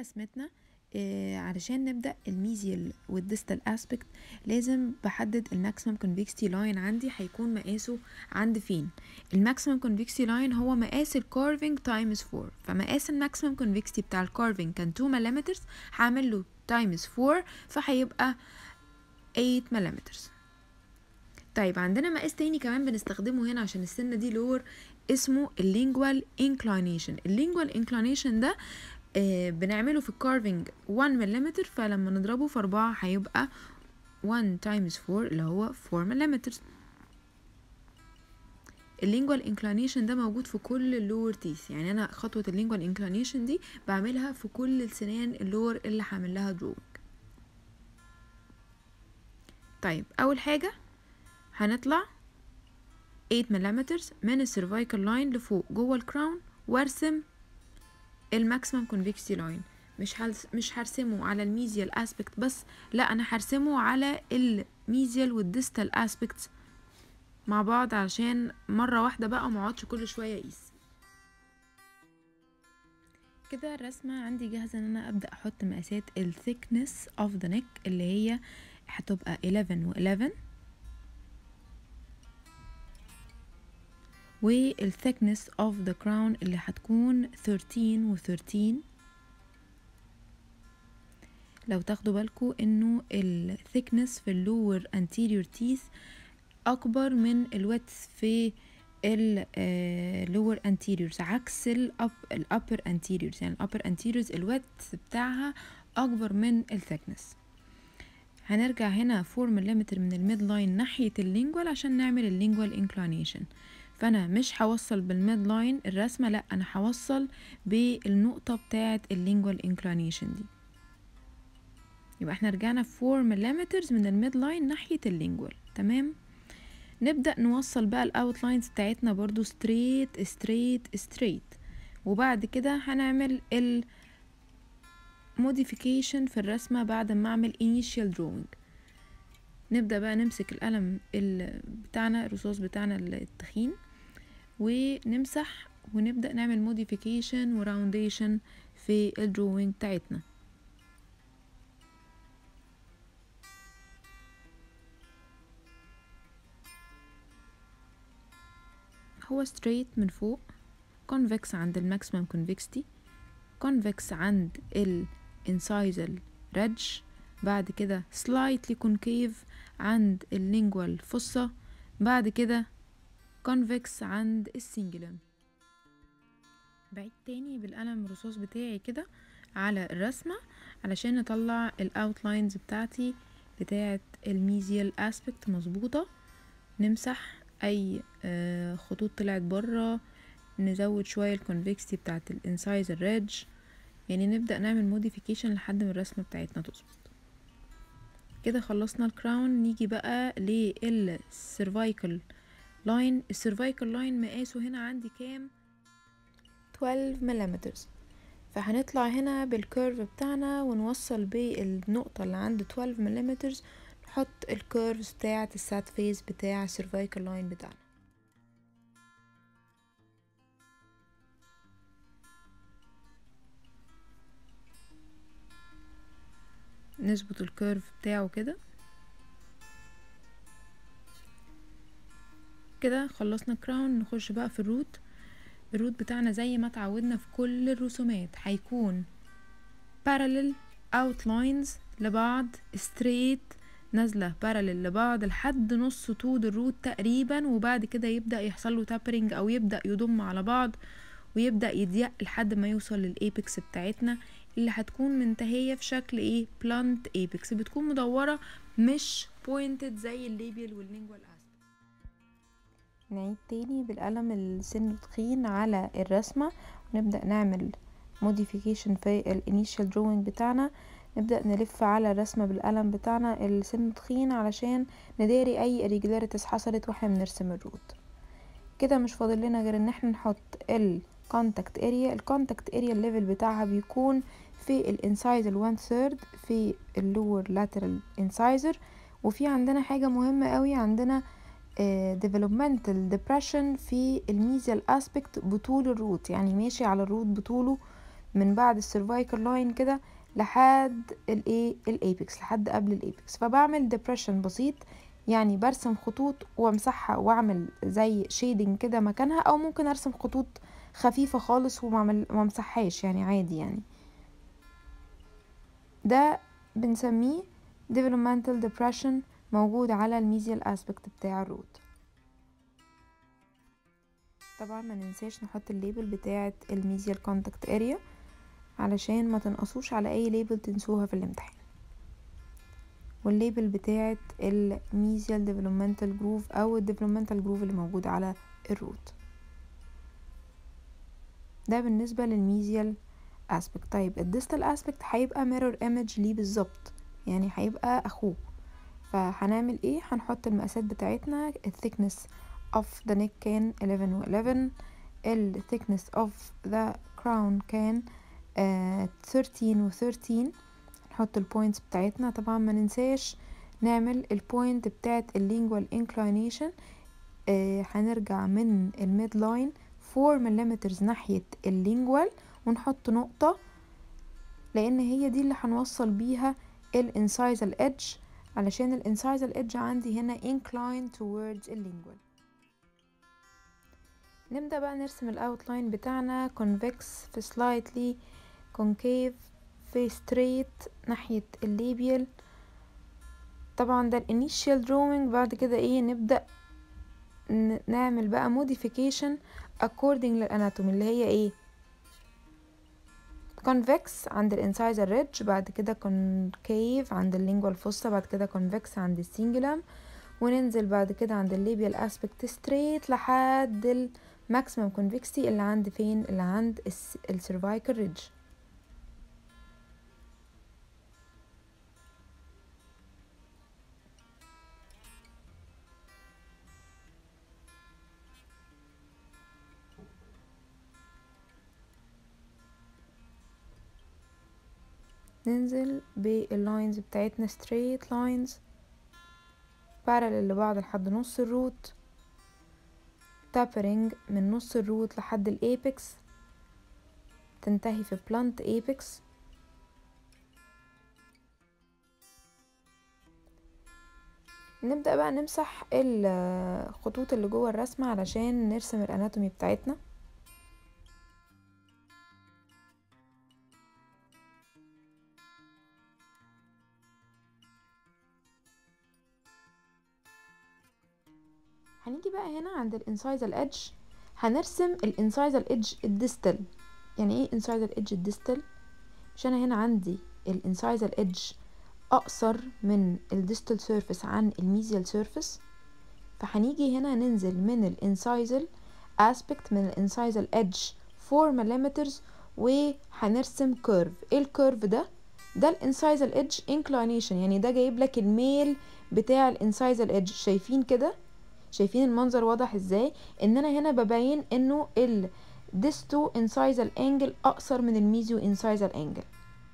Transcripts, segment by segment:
رسمتنا علشان نبدأ الميزيال والديستال اسبكت لازم بحدد الماكسيمم كونفكستي لاين عندي هيكون مقاسه عند فين. الماكسيمم كونفكستي لاين هو مقاس الكارفينج تايمز 4، فمقاس الماكسيمم كونفكستي بتاع الكارفينج كان 2 ملم، هعمل له تايمز 4 فهيبقى 8 ملم. طيب عندنا مقاس تاني كمان بنستخدمه هنا عشان السنة دي لور، اسمه اللينجوال انكلينيشن. اللينجوال انكلينيشن ده بنعمله في الكارفينج 1 ملم، فلما نضربه في 4 هيبقى 1 تايمز 4 اللي هو 4 ملم. اللينجوال انكلينيشن ده موجود في كل اللور تيث، يعني انا خطوة اللينجوال انكلينيشن دي بعملها في كل السنان اللور اللي هعمل لها دروينج. طيب اول حاجة هنطلع 8 ملم من السيرفايكال لاين لفوق جوه الكراون، وارسم الماكسيمم كونفكستي لاين. مش هرسمه على الميزيال اسبكت بس، لا انا هرسمه على الميزيال والديستال اسبكت مع بعض علشان مره واحده بقى ما اقعدش كل شويه اقيس. كده الرسمه عندي جاهزه ان انا ابدا احط مقاسات الثيكنس اوف ذا نيك اللي هي هتبقى 11 و11، والثيكنس اوف ذا كراون اللي هتكون 13 و13. لو تاخدوا بالكم انه الثيكنس في اللور anterior teeth اكبر من الويدث في اللور anteriors، عكس الupper anteriors. يعني الupper anteriors الويدث بتاعها اكبر من الثيكنس. هنرجع هنا 4 ملم من الميد لاين ناحية اللينجوال عشان نعمل اللينجوال انكلينيشن. فانا مش هوصل بالميد لاين الرسمة، لا انا هوصل بالنقطة بتاعة اللينجوال انكلينيشن دي. يبقى احنا رجعنا 4 ملم من الميد لاين ناحية اللينجوال. تمام، نبدأ نوصل بقى الاوتلاينز بتاعتنا برضو ستريت ستريت ستريت، وبعد كده هنعمل الموديفيكيشن في الرسمة بعد ما اعمل initial drawing. نبدأ بقى نمسك القلم بتاعنا الرصاص بتاعنا التخين ونمسح ونبدأ نعمل موديفيكيشن وراونديشن في الدروينج بتاعتنا. هو straight من فوق، convex عند الماكسيمم convexity، convex عند incisor ridge، بعد كده slightly concave عند lingual fossa، بعد كده convex عند السنجلم. بعيد تاني بالقلم الرصاص بتاعي كده على الرسمة علشان نطلع الاوتلاينز بتاعتي بتاعت الميزيال اسبكت مظبوطة. نمسح اي خطوط طلعت برا، نزود شوية الكونفكستي بتاعت الانسايزر ريدج، يعني نبدأ نعمل موديفيكيشن لحد ما الرسمة بتاعتنا تظبط. كده خلصنا الكراون. نيجي بقى للسيرفايكال لاين. السيرفايكال لاين مقاسه هنا عندي كام؟ 12 ملم. فهنطلع هنا بالكيرف بتاعنا ونوصل بالنقطة اللي عند 12 ملم، نحط الكيرفز بتاعة السات فيس بتاع السيرفايكال لاين بتاعنا. نظبط الكيرف بتاعه كده. كده خلصنا كراون. نخش بقى في الروت. الروت بتاعنا زي ما اتعودنا في كل الرسومات هيكون parallel outlines لبعض straight، نازلة parallel لبعض لحد نص طول الروت تقريبا، وبعد كده يبدأ يحصل له تابرينج او يبدأ يضم على بعض ويبدأ يضيق لحد ما يوصل للأبيكس بتاعتنا اللي هتكون منتهية في شكل ايه؟ بلانت أبيكس، بتكون مدورة مش بوينتد زي الليبيال واللينجوال اسبكت. نعيد تاني بالقلم السن تخين على الرسمة ونبدأ نعمل موديفيكيشن في الانيشال دروينج بتاعنا. نبدأ نلف على الرسمة بالقلم بتاعنا السن تخين علشان نداري اي irregularities حصلت واحنا بنرسم الروت. كده مش فاضل لنا غير ان احنا نحط الكونتاكت اريا. الكونتاكت اريا الليفل بتاعها بيكون في الانسايزر 1/3 في اللور لاترال انسايزر. وفي عندنا حاجة مهمة قوي، عندنا developmental depression في الميزيال aspect بطول الروت، يعني ماشي على الروت بطوله من بعد السيرفايكال لاين كده لحد الايه الايبكس، لحد قبل الايبكس. فبعمل ديبريشن بسيط، يعني برسم خطوط وامسحها واعمل زي شيدنج كده مكانها، او ممكن ارسم خطوط خفيفة خالص وممسحهاش يعني عادي يعني. ده بنسميه developmental depression، موجود على الميزيال aspect بتاع الروت. طبعا ما ننساش نحط الليبل بتاعة الميزيال كونتاكت اريا علشان ما تنقصوش على اي ليبل تنسوها في الامتحان، والليبل بتاعة الميزيال ديفلوبمنتال جروف او الديفلوبمنتال جروف اللي موجود على الروت. ده بالنسبة للميزيال اسبكت. طيب الديستال اسبكت هيبقى ميرور ايمج ليه بالظبط، يعني هيبقى اخوه. فهنعمل ايه؟ هنحط المقاسات بتاعتنا. thickness of the neck كان 11 و 11، thickness of the crown كان 13 و 13. نحط البوينتس بتاعتنا. طبعا ما ننساش نعمل البوينت بتاعت اللينجوال inclination. هنرجع من الميد لاين 4 ملم ناحية اللينجوال ونحط نقطة، لان هي دي اللي هنوصل بيها الانسايزال ايدج، علشان الانسايزال ايدج عندي هنا inclined towards اللينجوال. نبدأ بقى نرسم الاوتلاين بتاعنا convex في slightly concave في straight ناحية الليبيال. طبعا ده الانيشال drawing. بعد كده ايه؟ نبدأ نعمل بقى modification according للاناتومي اللي هي ايه؟ convex عند الانسايزر ريدج، بعد كده concave عند اللينجوال فوسا، بعد كده convex عند السينجلم، وننزل بعد كده عند الليبيال اسبكت ستريت لحد الماكسيمم كونفكستي اللي عند فين؟ اللي عند السيرفايكال ريدج. ننزل باللاينز بتاعتنا straight lines parallel لبعض لحد نص الروت، tapering من نص الروت لحد الابيكس، تنتهي في blunt apex. نبدأ بقى نمسح الخطوط اللي جوه الرسمة علشان نرسم الاناتومي بتاعتنا. هنيجي بقى هنا عند الانسايزال ايدج، هنرسم الانسايزال ايدج الديستال. يعني ايه انسايزال ايدج الديستال؟ مش انا هنا عندي الانسايزال ايدج اقصر من الديستال سيرفيس عن الميزيال سيرفيس، فهنيجي هنا ننزل من الانسايزال اسبكت من الانسايزال ايدج 4 ملم وهنرسم كيرف. ايه الكيرف ده؟ ده الانسايزال ايدج انكلينيشن، يعني ده جايب لك الميل بتاع الانسايزال ايدج. شايفين كده؟ شايفين المنظر واضح ازاي؟ ان انا هنا ببين انه الديستو انسايزال انجل اقصر من الميزيو انسايزال انجل.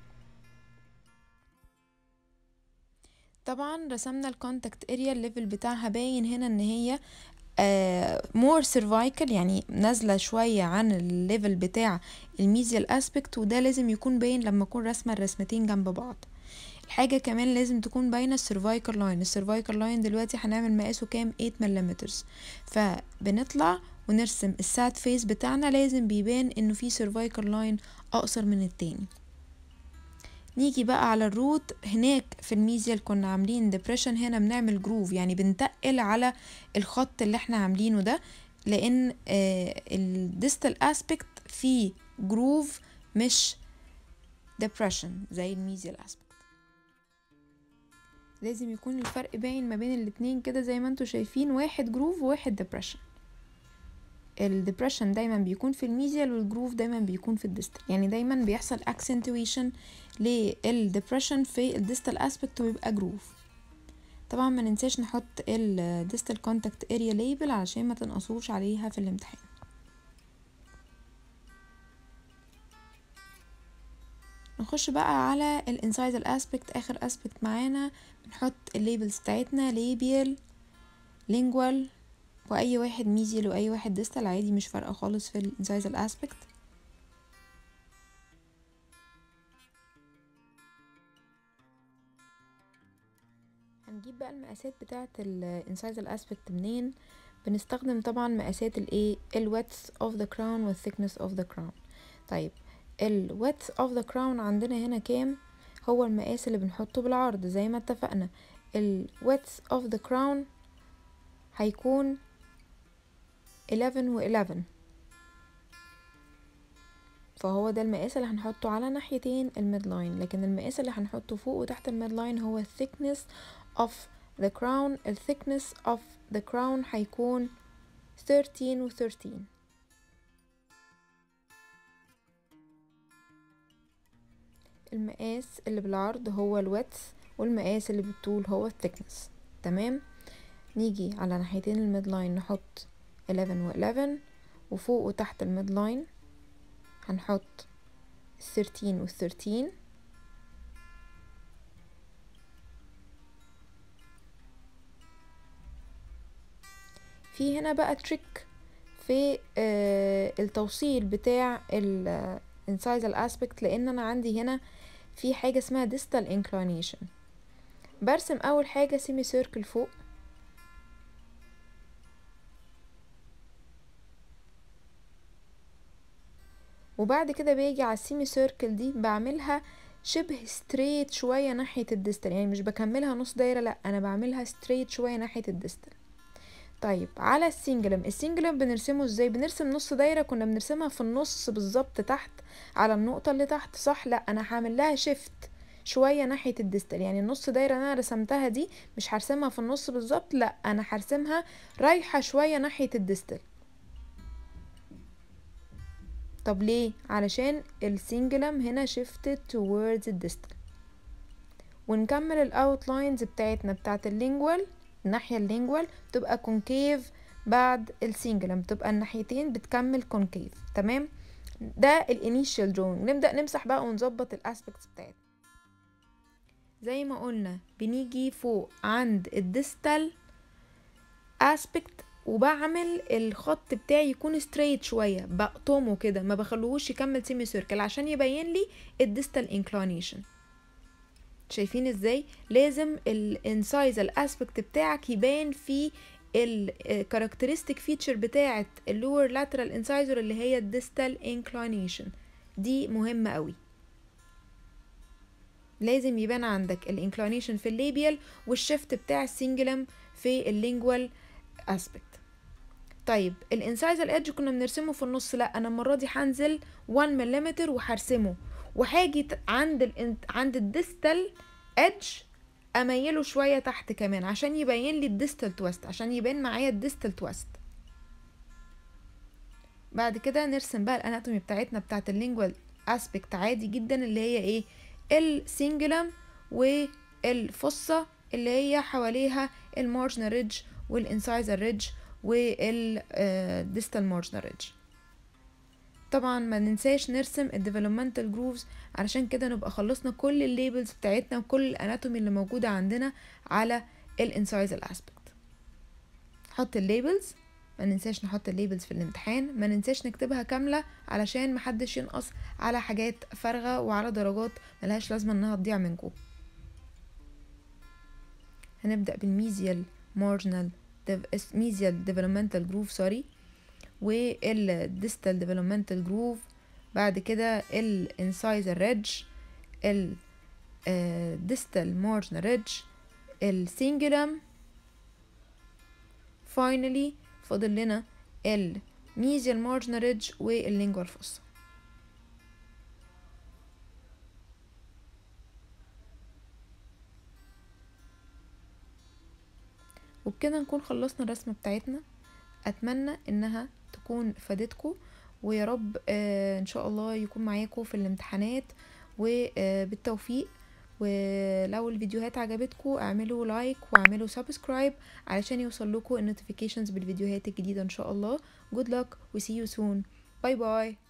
طبعا رسمنا الكونتاكت اريا، الليفل بتاعها باين هنا ان هي مور سيرفايكال، يعني نازله شويه عن الليفل بتاع الميزيال اسبكت، وده لازم يكون باين لما اكون رسمه الرسمتين جنب بعض. الحاجه كمان لازم تكون باينه السيرفايكال لاين. السيرفايكال لاين دلوقتي هنعمل مقاسه كام؟ 8 ملم. فبنطلع ونرسم الساد فيس بتاعنا، لازم بيبان انه في سيرفايكال لاين اقصر من التاني. نيجي بقى على الروت. هناك في الميزيال كنا عاملين ديبريشن، هنا بنعمل جروف، يعني بنتقل على الخط اللي احنا عاملينه ده، لان الديستال اسبكت فيه جروف مش ديبريشن زي الميزيال اسبكت. لازم يكون الفرق باين ما بين الاتنين كده زي ما انتوا شايفين، واحد جروف وواحد ديبريشن. الديبريشن دايما بيكون في الميزيال والجروف دايما بيكون في الديستال، يعني دايما بيحصل accentuation للديبريشن في الديستال اسبكت ويبقى جروف. طبعا ما ننساش نحط الديستال كونتاكت اريا ليبل علشان ما تنقصوش عليها في الامتحان. نخش بقى على الانسايزال اسبكت، اخر اسبكت معانا. بنحط الليبلز بتاعتنا ليبيال، لينجوال، واي واحد ميزيال واي واحد ديستال عادي، مش فارقه خالص في الانسايزال اسبكت. هنجيب بقى المقاسات بتاعة الانسايزال اسبكت منين؟ بنستخدم طبعا مقاسات الايه الويدث اوف ذا كراون والثيكنس اوف ذا كراون. طيب الويدث اوف ذا كراون عندنا هنا كام؟ هو المقاس اللي بنحطه بالعرض زي ما اتفقنا. الويدث اوف ذا كراون هيكون 11 و11، فهو ده المقاس اللي هنحطه على ناحيتين الميد لاين. لكن المقاس اللي هنحطه فوق وتحت الميد لاين هو thickness of the crown. ال thickness of the crown هيكون 13 و 13. المقاس اللي بالعرض هو الويدث والمقاس اللي بالطول هو thickness. تمام. نيجي على ناحيتين الميد لاين نحط 11 و 11، وفوق وتحت الميد لاين هنحط 13 و 13. في هنا بقى تريك في التوصيل بتاع الانسايزال اسبكت، لان انا عندي هنا في حاجه اسمها distal inclination. برسم اول حاجه سيمي سيركل فوق، وبعد كده باجي على السيمي سيركل دي بعملها شبه ستريت شويه ناحيه الديستال، يعني مش بكملها نص دايره، لا انا بعملها ستريت شويه ناحيه الديستال. طيب على السنجلم بنرسمه ازاي؟ بنرسم نص دايره كنا بنرسمها في النص بالظبط تحت على النقطه اللي تحت، صح؟ لا انا هعمل لها شيفت شويه ناحيه الديستال، يعني النص دايره اللي انا رسمتها دي مش هرسمها في النص بالظبط، لا انا هرسمها رايحه شويه ناحيه الديستال. طب ليه؟ علشان السنجلم هنا shifted towards الديستال. ونكمل الاوتلاينز بتاعتنا بتاعت اللينجوال، الناحية اللينجوال تبقى كونكيف بعد السنجلم، تبقى الناحيتين بتكمل كونكيف. تمام. ده الانيشال دروينج. نبدأ نمسح بقى ونظبط الاسبكتس بتاعتنا. زي ما قلنا بنيجي فوق عند الديستال اسبكت وبعمل الخط بتاعي يكون ستريت شويه، بقطمه كده ما بخلوهوش يكمل سيمي سيركل عشان يبين لي الديستال انكلينيشن. شايفين ازاي؟ لازم الانسايزال اسبكت بتاعك يبان في الكاركترستيك فيتشر بتاعه اللور لاترال انسايزر اللي هي الديستال انكلينيشن. دي مهمه قوي، لازم يبان عندك الانكلينيشن في الليبيال والشيفت بتاع السنجلم في اللينجوال اسبكت. طيب الانسايزال ايدج كنا بنرسمه في النص، لا انا المره دي هنزل 1 ملم وهرسمه، وهاجي عند الديستال ايدج اميله شويه تحت كمان عشان يبين لي الديستال تويست، عشان يبان معايا الديستال تويست. بعد كده نرسم بقى الاناتومي بتاعتنا بتاعت اللينجوال اسبكت عادي جدا، اللي هي ايه؟ السنجلم والفصة اللي هي حواليها المارجنال ريدج والانسايزال ريدج والديستال مارجنال ريدج. طبعا ما ننساش نرسم الديفلوبمنتال جروفز، علشان كده نبقى خلصنا كل الليبلز بتاعتنا وكل الاناتومي اللي موجوده عندنا على الانسايزال اسبكت. حط الليبلز، ما ننساش نحط الليبلز في الامتحان، ما ننساش نكتبها كامله علشان محدش ينقص على حاجات فارغه وعلى درجات ملهاش لازمه انها تضيع منكم. هنبدا بالميزيال مارجنال ميزيال ديفلوبمنتال جروف والديستال ديفلوبمنتال جروف، بعد كده الانسايزر ريدج، الديستال مارجنال ريدج، السنجلم، فاينلي فاضل لنا الميزيال مارجنال ريدج واللينجوال فوسا. وبكده نكون خلصنا الرسمة بتاعتنا. اتمنى انها تكون فادتكم، ويا رب ان شاء الله يكون معاكم في الامتحانات وبالتوفيق. ولو الفيديوهات عجبتكم اعملوا لايك واعملوا سبسكرايب علشان يوصل لكم النوتيفيكيشنز بالفيديوهات الجديدة ان شاء الله. Good luck و see you soon. باي باي.